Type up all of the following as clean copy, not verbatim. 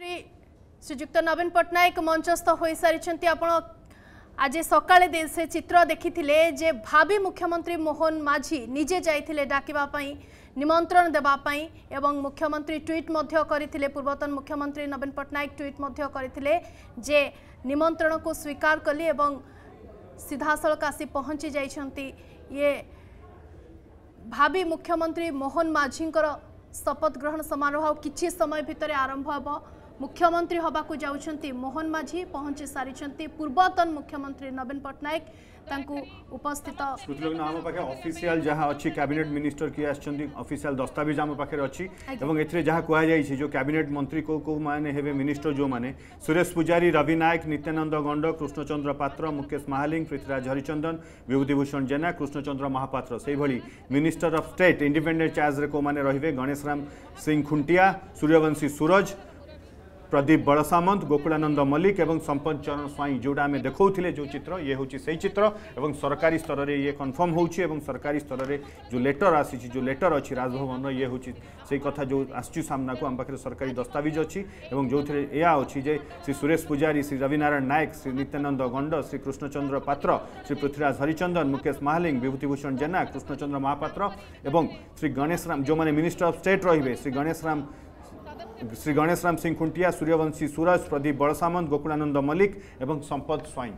श्रीजुक्त नवीन पट्टनायक मंचस्थ हो सारी आपण आज सकाळे से चित्र देखी जे भावी मुख्यमंत्री मोहन माझी निजे जाइथिले डाकिबापई निमंत्रण देवाई एवं मुख्यमंत्री ट्वीट करथिले पूर्वतन मुख्यमंत्री नवीन पट्टनायक ट्वीट करथिले जे निमंत्रण को स्वीकार कली एवं सीधासलख आसी पहुंची जाइछंती ये भावी मुख्यमंत्री मोहन माझींकर शपथ ग्रहण समारोह किछि समय भितर आरंभ होबो। मुख्यमंत्री हबाकू जाउछंती मोहन माझी पहुंची सारिछंती पूर्वतन मुख्यमंत्री नवीन पट्टनायक तांकू उपस्थित आम पाखे ऑफिशियल जहाँ अच्छी कैबिनेट मिनिस्टर किए आछंती ऑफिशियल दस्तावेज आम पाखे अच्छी एवं एथिरे जहाँ कहा जाइछि जो कैबिनेट मंत्री को माने हेबे मिनिस्टर जो माने सुरेश पुजारी रवि नायक नित्यानंद गंड कृष्णचंद्र पात्र मुकेश महालिंग पृथ्वीराज हरिचंदन विभूतिभूषण जेना कृष्णचंद्र महापात्र से भली minister of state independent charge रे को माने रहिबे गणेश राम सिंह खुंटिया सूर्यवंशी सूरज प्रदीप बड़सामंत गोकुलानंद मल्लिक एवं संपत चरण स्वाई जोटा आम देखौथिले जो चित्र ये हूँ से चित्र एवं सरकारी स्तर में ये कन्फर्म होउछि एवं सरकारी स्तर में जो लेटर आसी जो लेटर अच्छी राजभवन ये हूँ से कथा जो आसुची सामना को आम पाखे सरकारी दस्तावेज अच्छी एवं जो या अच्छी जे श्री सुरेश पुजारी श्री रविनारायण नायक श्री नित्यानंद गंड श्री कृष्णचंद्र पात्र श्री पृथ्वीराज हरिचंदन मुकेश महालिंग विभूतिभूषण जेना कृष्णचंद्र महापात्र एवं श्री गणेश राम जो मैंने मिनिस्टर ऑफ स्टेट रहिबे श्री गणेश राम सिंह खुंटिया सूर्यवंशी सूरज प्रदीप बड़सामंत गोकुलानंद मल्लिक एवं संपत स्वाई।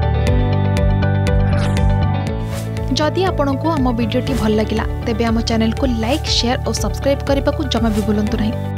जदि आपंक आम भिडी भल लगा तेब आम चैनल को लाइक शेयर और सब्सक्राइब करने को जमा भी भूलु नहीं।